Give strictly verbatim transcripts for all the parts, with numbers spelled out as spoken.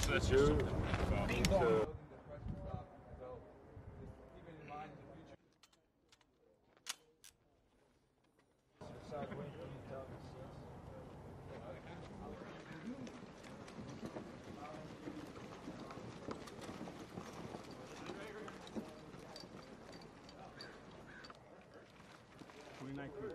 so that's just something to think about. twenty-nine feet.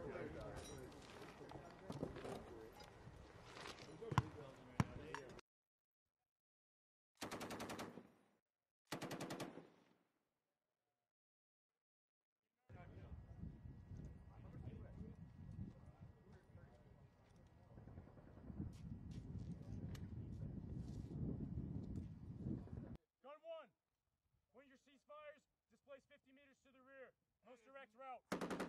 Gun one, when your ceasefires, displace fifty meters to the rear. Most direct route.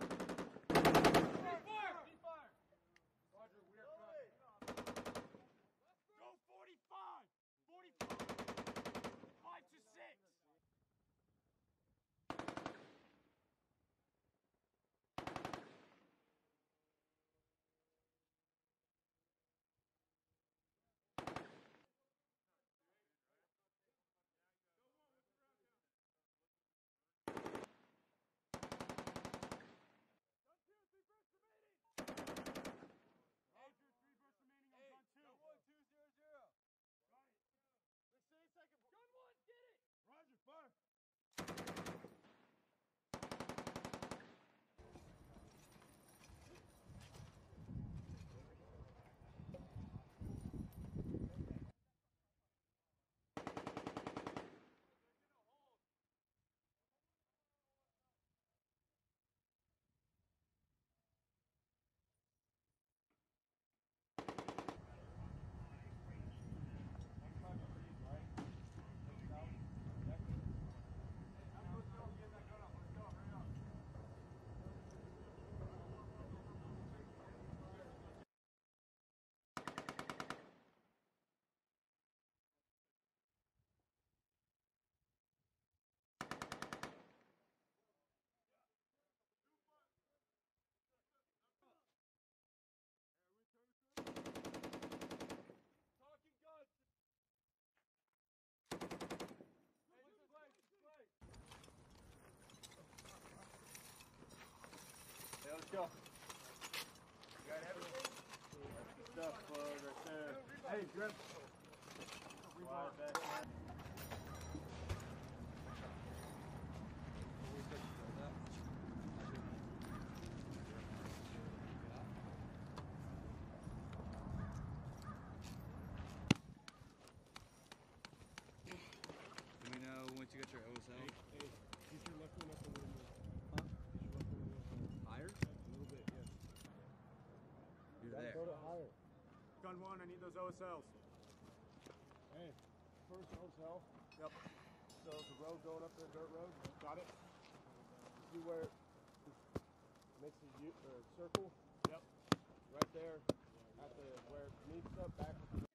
Fire! Fire! Fire! Roger, we are cut. Go forty-five! forty-five! five to six! Roger, fire! Let's go. You got everything? Good stuff, uh, right there. Hey, grab. Wow, back there. Let me know once you get your O S L. Hey, hey, get your left one up a little more. Huh? Get your left one a little higher. Higher? A little bit, yeah. You're Gotta there. build it higher. Gun one, I need those O S Ls. Hey, first O S L. Yep. So the road going up there, dirt road. Got it? See where it makes a U, or a circle? Yep. Right there, at the where it meets up back with the